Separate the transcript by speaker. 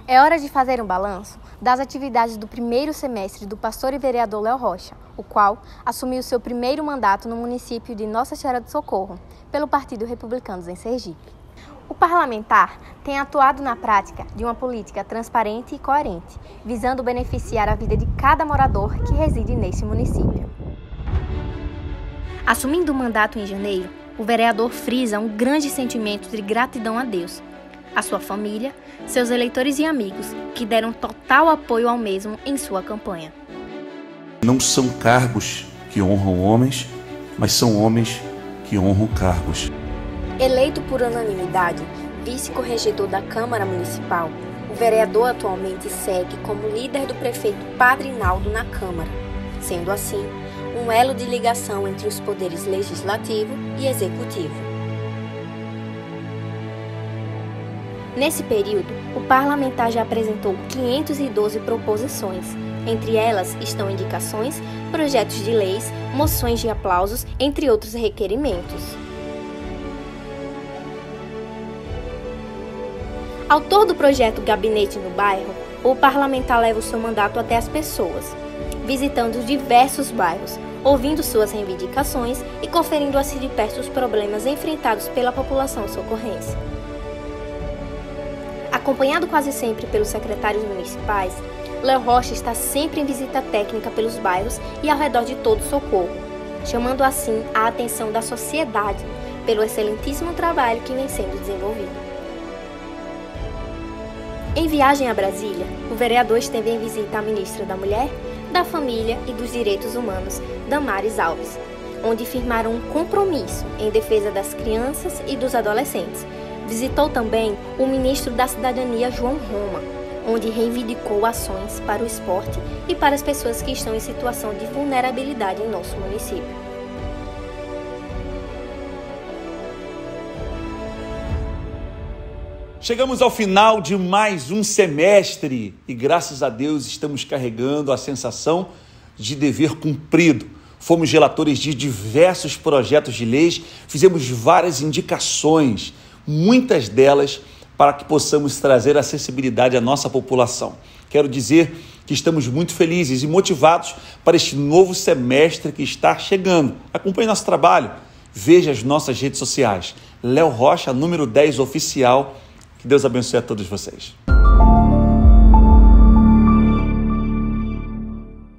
Speaker 1: É hora de fazer um balanço das atividades do primeiro semestre do pastor e vereador Léo Rocha, o qual assumiu seu primeiro mandato no município de Nossa Senhora do Socorro, pelo Partido Republicanos em Sergipe. O parlamentar tem atuado na prática de uma política transparente e coerente, visando beneficiar a vida de cada morador que reside neste município. Assumindo o mandato em janeiro, o vereador frisa um grande sentimento de gratidão a Deus, a sua família, seus eleitores e amigos, que deram total apoio ao mesmo em sua campanha.
Speaker 2: Não são cargos que honram homens, mas são homens que honram cargos.
Speaker 1: Eleito por unanimidade, vice-corregedor da Câmara Municipal, o vereador atualmente segue como líder do prefeito Padre Naldo na Câmara, sendo assim, um elo de ligação entre os poderes legislativo e executivo. Nesse período, o parlamentar já apresentou 512 proposições. Entre elas estão indicações, projetos de leis, moções de aplausos, entre outros requerimentos. Autor do projeto Gabinete no Bairro, o parlamentar leva o seu mandato até as pessoas, visitando diversos bairros, ouvindo suas reivindicações e conferindo assim de perto os problemas enfrentados pela população socorrense. Acompanhado quase sempre pelos secretários municipais, Léo Rocha está sempre em visita técnica pelos bairros e ao redor de todo Socorro, chamando assim a atenção da sociedade pelo excelentíssimo trabalho que vem sendo desenvolvido. Em viagem a Brasília, o vereador esteve em visita à ministra da Mulher, da Família e dos Direitos Humanos, Damares Alves, onde firmaram um compromisso em defesa das crianças e dos adolescentes. Visitou também o ministro da Cidadania, João Roma, onde reivindicou ações para o esporte e para as pessoas que estão em situação de vulnerabilidade em nosso município.
Speaker 2: Chegamos ao final de mais um semestre e, graças a Deus, estamos carregando a sensação de dever cumprido. Fomos relatores de diversos projetos de leis, fizemos várias indicações, muitas delas para que possamos trazer acessibilidade à nossa população. Quero dizer que estamos muito felizes e motivados para este novo semestre que está chegando. Acompanhe nosso trabalho, veja as nossas redes sociais. Léo Rocha, número 10 oficial. Que Deus abençoe a todos vocês.